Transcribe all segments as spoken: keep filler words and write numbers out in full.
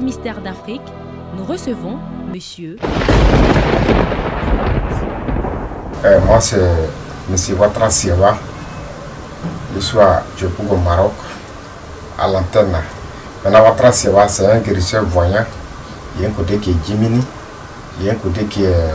Mystères d'Afrique, nous recevons Monsieur... Euh, moi, c'est M. Ouattara Sieba. Je suis à Djebougo au Maroc, à l'antenne. Maintenant, Ouattara Sieba, c'est un guérisseur voyant. Il y a un côté qui est Jimini, il y a un côté qui est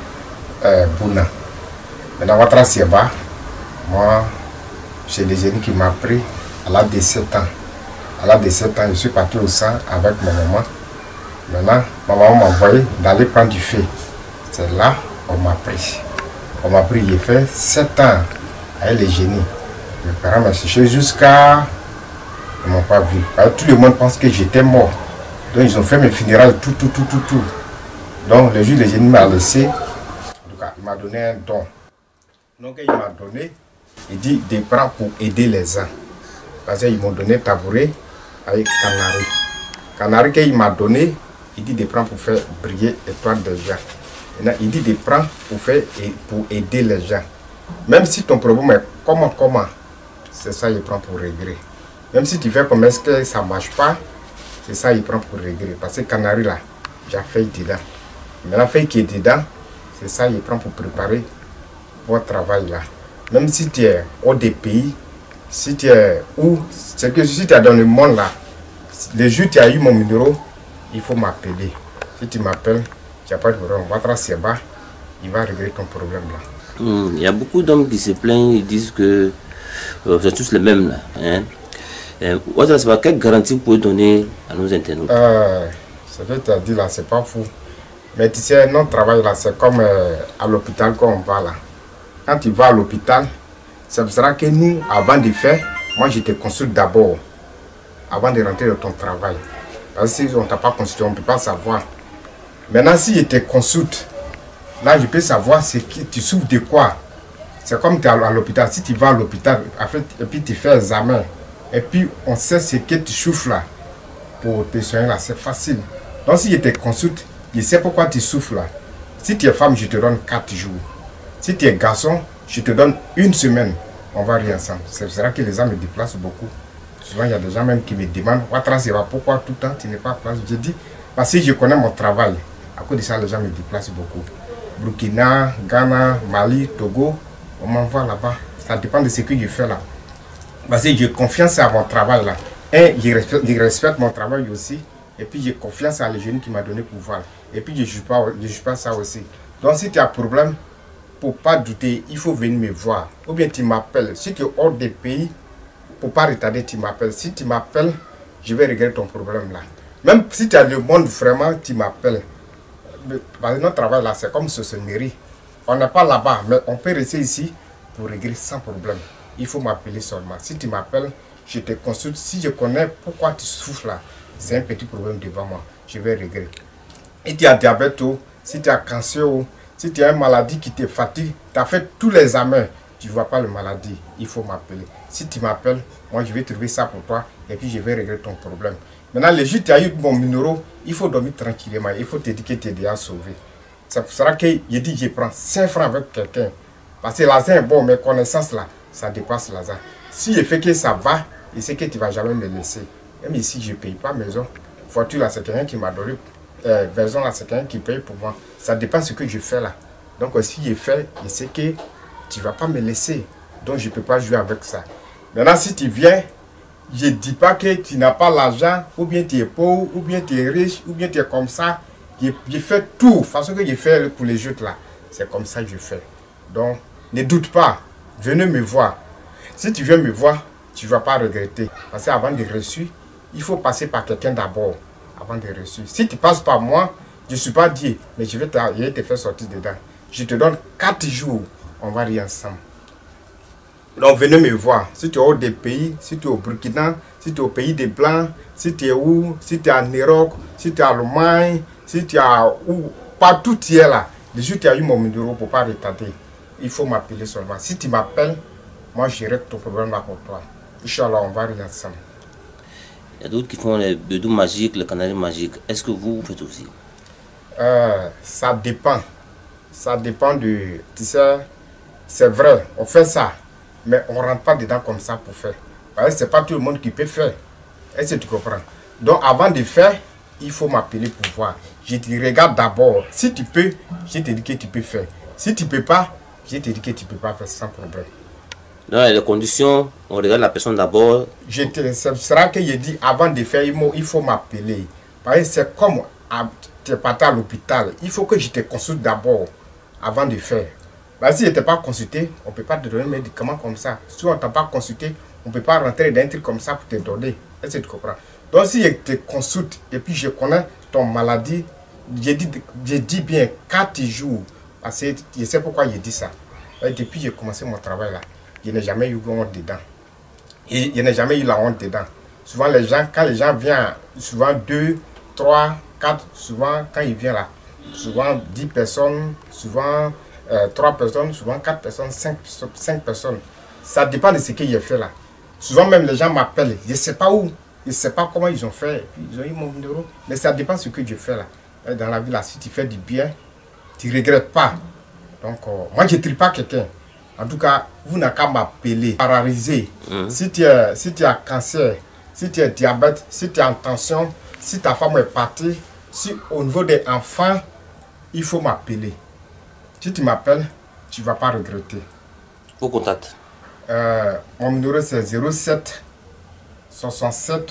euh, Bouna. Maintenant, Ouattara Sieba, moi, j'ai des génies qui m'ont pris à l'âge de sept ans. À l'âge de sept ans, je suis parti au sang avec ma maman. Maintenant, ma maman m'a envoyé d'aller prendre du feu. C'est là qu'on m'a pris. On m'a pris, j'ai fait sept ans avec les génies. Mes parents m'ont cherché jusqu'à... Ils ne m'ont pas vu. Tout le monde pense que j'étais mort. Donc ils ont fait mes funérailles, tout, tout, tout, tout, tout. Donc le jour où le génie m'a laissé, en tout cas, il m'a donné un don. Donc il m'a donné, il dit des bras pour aider les gens. Parce qu'ils m'ont donné tabouret avec canari. Canari qu'il m'a donné, il dit des bras pour faire briller l'étoile des gens. Il dit des bras pour faire et pour aider les gens. Même si ton problème est comment, comment, c'est ça il prend pour régler. Même si tu fais comme est-ce que ça ne marche pas, c'est ça il prend pour régler. Parce que canari là, j'ai fait dedans. Mais la feuille qui est dedans, c'est ça il prend pour préparer votre travail là. Même si tu es hors des pays, si tu es où, c'est que si tu es dans le monde là, le jour où tu as eu mon numéro, il faut m'appeler. Si tu m'appelles, tu n'as pas de problème. Ouattara Sieba, il va régler ton problème là. Hum, il y a beaucoup d'hommes qui se plaignent, ils disent que euh, c'est tous les mêmes là. Hein? Euh, Ouattara Sieba, quelle garantie vous pouvez donner à nos internautes? euh, Ce que tu as dit là, c'est pas fou. Mais tu sais, notre travail là, c'est comme euh, à l'hôpital quand on va là. Quand tu vas à l'hôpital, c'est pour ça que nous, avant de faire, moi je te consulte d'abord, avant de rentrer dans ton travail. Parce que si on ne t'a pas consulté, on ne peut pas savoir. Maintenant, si je te consulte, là je peux savoir ce qui, tu souffres de quoi. C'est comme tu es à l'hôpital. Si tu vas à l'hôpital, et puis tu fais examen, et puis on sait ce que tu souffres là, pour te soigner là, c'est facile. Donc si je te consulte, je sais pourquoi tu souffres là. Si tu es femme, je te donne quatre jours. Si tu es garçon, je te donne une semaine. On va rire ensemble. C'est vrai que les gens me déplacent beaucoup. Souvent, il y a des gens même qui me demandent Ouattara Sieba, pourquoi tout le temps tu n'es pas à place? Je dis, parce que je connais mon travail. À cause de ça, les gens me déplacent beaucoup. Burkina, Ghana, Mali, Togo, on m'envoie là-bas. Ça dépend de ce que je fais là. Parce que j'ai confiance à mon travail là. Et je respecte, je respecte mon travail aussi. Et puis j'ai confiance à les jeunes qui m'a donné pouvoir. Et puis je ne juge pas, je juge pas ça aussi. Donc si tu as un problème, pour ne pas douter, il faut venir me voir. Ou bien tu m'appelles. Si tu es hors des pays, pour ne pas retarder, tu m'appelles. Si tu m'appelles, je vais régler ton problème là. Même si tu as le monde vraiment, tu m'appelles. Parce que notre travail là, c'est comme sorcellerie. On n'est pas là-bas, mais on peut rester ici pour régler sans problème. Il faut m'appeler seulement. Si tu m'appelles, je te consulte. Si je connais pourquoi tu souffres là, c'est un petit problème devant moi. Je vais régler. Si tu as diabète, si tu as cancer, si tu as une maladie qui te fatigue, tu as fait tous les examens, tu ne vois pas la maladie, il faut m'appeler. Si tu m'appelles, moi je vais trouver ça pour toi et puis je vais régler ton problème. Maintenant, le jour où tu as eu mon numéro, il faut dormir tranquillement, il faut te dire que tu es déjà sauvé. C'est pour ça que je dis que je prends cinq francs avec quelqu'un. Parce que l'argent est bon, mes connaissances là, ça dépasse l'argent. Si je fais que ça va, je sais que tu ne vas jamais me laisser. Même ici, je ne paye pas maison. Voiture là, c'est quelqu'un qui m'a donné. Euh, maison là, c'est quelqu'un qui paye pour moi. Ça dépend de ce que je fais là. Donc si je fais, je sais que tu ne vas pas me laisser. Donc je ne peux pas jouer avec ça. Maintenant, si tu viens, je ne dis pas que tu n'as pas l'argent, ou bien tu es pauvre, ou bien tu es riche, ou bien tu es comme ça. Je, je fais tout. Façon que je fais pour les jeux là, c'est comme ça que je fais. Donc, ne doute pas. Venez me voir. Si tu viens me voir, tu ne vas pas regretter. Parce qu'avant de reçu, il faut passer par quelqu'un d'abord. Avant de reçu. Si tu passes par moi, je ne suis pas Dieu, mais je vais, te, je vais te faire sortir dedans. Je te donne quatre jours, on va rire ensemble. Donc venez me voir. Si tu es au des pays, si tu es au Burkina, si tu es au pays des Blancs, si tu es où, si tu es en Europe, si tu es en Allemagne, si tu es où, partout tu es là. Le jour où tu as eu mon numéro pour ne pas retarder, il faut m'appeler seulement. Si tu m'appelles, moi je règle ton problème là pour toi. Inch'Allah, on va rire ensemble. Il y a d'autres qui font les bédous magiques, le canari magique. Est-ce que vous faites aussi? euh, Ça dépend. Ça dépend de... Tu sais, c'est vrai, on fait ça. Mais on ne rentre pas dedans comme ça pour faire. Parce que ce n'est pas tout le monde qui peut faire. Est-ce que tu comprends? Donc avant de faire, il faut m'appeler pour voir. Je te regarde d'abord. Si tu peux, je te dis que tu peux faire. Si tu ne peux pas, je te dis que tu ne peux pas faire sans problème. Dans les conditions, on regarde la personne d'abord. Ce sera que je dis avant de faire, il faut m'appeler. Parce que c'est comme tu es parti à l'hôpital. Il faut que je te consulte d'abord avant de faire. Bah, si je ne t'ai pas consulté, on ne peut pas te donner un médicament comme ça. Si on ne t'a pas consulté, on ne peut pas rentrer dans un truc comme ça pour te donner. Est-ce que tu comprends? Donc si je te consulte et puis je connais ton maladie, je dis, je dis bien quatre jours. Parce que je sais pourquoi je dis ça. Et depuis que j'ai commencé mon travail là, je n'ai jamais eu honte dedans. Et je n'ai jamais eu la honte dedans. Souvent les gens, quand les gens viennent, souvent deux, trois, quatre, souvent quand ils viennent là, souvent dix personnes, souvent euh, trois personnes, souvent quatre personnes, cinq, cinq personnes. Ça dépend de ce que j'ai fait là. Souvent même les gens m'appellent, je ne sais pas où, je ne sais pas comment ils ont fait, puis ils ont eu mon numéro. Mais ça dépend de ce que je fais là. Et dans la vie là, si tu fais du bien, tu ne regrettes pas. Donc euh, moi je ne trie pas quelqu'un. En tout cas, vous n'avez qu'à m'appeler, paralysé. Mmh. Si tu as si tu as cancer, si tu as diabète, si tu as tension, si ta femme est partie, si au niveau des enfants, il faut m'appeler. Si tu m'appelles, tu ne vas pas regretter. Vos contacts. Euh, mon numéro c'est zéro sept soixante-sept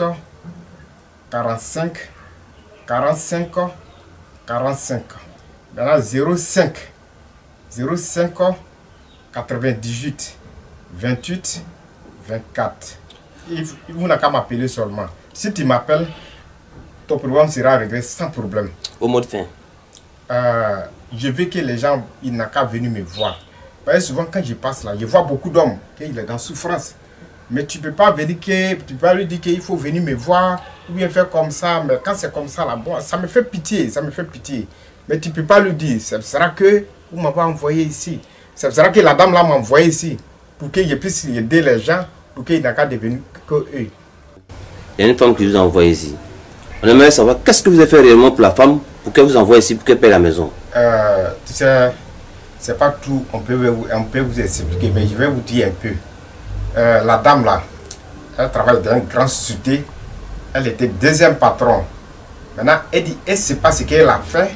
quarante-cinq quarante-cinq quarante-cinq. Maintenant zéro cinq zéro cinq quatre-vingt-dix-huit vingt-huit vingt-quatre. Vous n'avez qu'à m'appeler seulement. Si tu m'appelles, ton programme sera réglé sans problème. Au mot de fin. Euh, je veux que les gens, ils n'ont qu'à venir me voir. Parce que souvent quand je passe là, je vois beaucoup d'hommes qui sont dans souffrance. Mais tu ne peux pas venir que, tu peux pas lui dire qu'il faut venir me voir ou bien faire comme ça. Mais quand c'est comme ça là, bon, ça me fait pitié, ça me fait pitié. Mais tu ne peux pas lui dire. Ce sera que vous m'avez envoyé ici. Ce sera que la dame là m'a envoyé ici pour que je puisse aider les gens, pour qu'ils n'aient qu'à devenir que eux. Il y a une femme qui vous a envoyé ici. On aimerait savoir qu'est-ce que vous avez fait réellement pour la femme, pour qu'elle vous envoie ici, pour qu'elle paye la maison. Euh, tu sais, c'est pas tout, on peut, vous, on peut vous expliquer, mais je vais vous dire un peu. Euh, la dame là, elle travaille dans une grande société, elle était deuxième patron. Maintenant, elle dit, elle ne sait pas ce qu'elle a fait.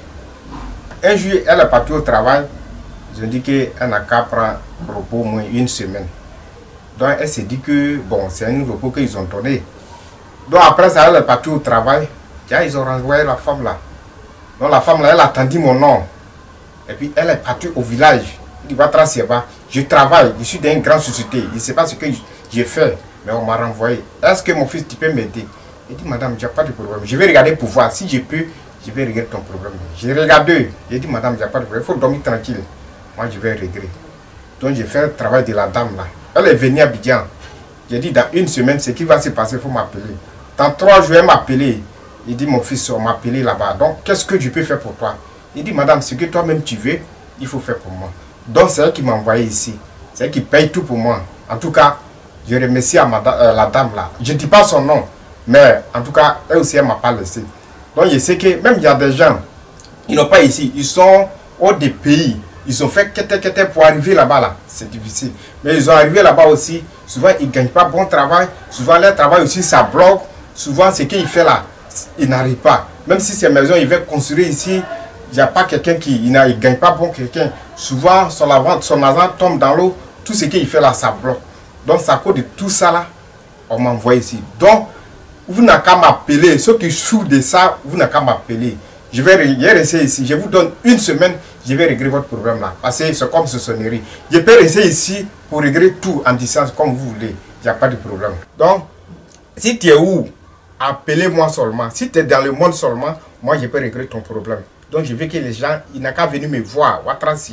Un jour, elle est partie au travail, je dis qu'elle n'a qu'à prendre repos au moins une semaine. Donc, elle s'est dit que, bon, c'est un repos qu'ils ont donné. Donc, après ça, elle est partie au travail, ils ont renvoyé la femme là. Donc, la femme là, elle attendit mon nom. Et puis, elle est partie au village. Il va tracer bas. Je travaille, je suis dans une grande société. Je ne sais pas ce que j'ai fait, mais on m'a renvoyé. Est-ce que mon fils, tu peux m'aider? Il dit, madame, il n'y a pas de problème. Je vais regarder pour voir. Si je peux, je vais régler ton problème. J'ai regardé. J'ai dit, madame, il n'y a pas de problème. Il faut dormir tranquille. Moi, je vais régler. Donc, j'ai fait le travail de la dame là. Elle est venue à Abidjan. J'ai dit, dans une semaine, ce qui va se passer, il faut m'appeler. Dans trois jours, elle m'a appelé. Il dit, mon fils, on m'a appelé là-bas. Donc, qu'est-ce que je peux faire pour toi? Il dit, madame, ce que toi-même tu veux, il faut faire pour moi. Donc, c'est elle qui m'a envoyé ici. C'est elle qui paye tout pour moi. En tout cas, je remercie à ma, euh, la dame là. Je ne dis pas son nom, mais en tout cas, elle aussi, elle ne m'a pas laissé. Donc, je sais que même il y a des gens, ils n'ont pas ici. Ils sont hors des pays. Ils ont fait qu'était pour arriver là-bas là. C'est difficile. Mais ils ont arrivé là-bas aussi. Souvent, ils ne gagnent pas bon travail. Souvent, leur travail aussi, ça bloque. Souvent, ce qu'il fait là, il n'arrive pas. Même si ces maisons, il veut construire ici, il n'y a pas quelqu'un qui ne gagne pas bon quelqu'un. Souvent, son argent, son argent tombe dans l'eau. Tout ce qu'il fait là, ça bloque. Donc, c'est à cause de tout ça là, on m'envoie ici. Donc, vous n'avez qu'à m'appeler. Ceux qui souffrent de ça, vous n'avez qu'à m'appeler. Je vais rester ici. Je vous donne une semaine, je vais régler votre problème là. Parce que c'est comme ce sonnerie. Je peux rester ici pour régler tout en distance comme vous voulez. Il n'y a pas de problème. Donc, si tu es où, appelez-moi seulement. Si tu es dans le monde seulement, moi je peux régler ton problème. Donc je veux que les gens, ils n'ont qu'à venir me voir.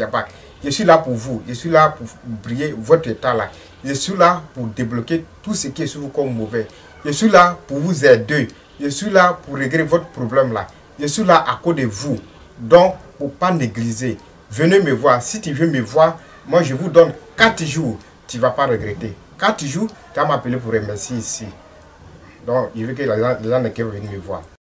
Je suis là pour vous. Je suis là pour briller votre état là. Je suis là pour débloquer tout ce qui est sur vous comme mauvais. Je suis là pour vous aider. Je suis là pour régler votre problème là. Je suis là à cause de vous. Donc, pour ne pas négliger, venez me voir. Si tu veux me voir, moi je vous donne quatre jours. Tu ne vas pas regretter. quatre jours, tu vas m'appeler pour remercier ici. Donc, je veux que les gens, les gens ne viennent me voir.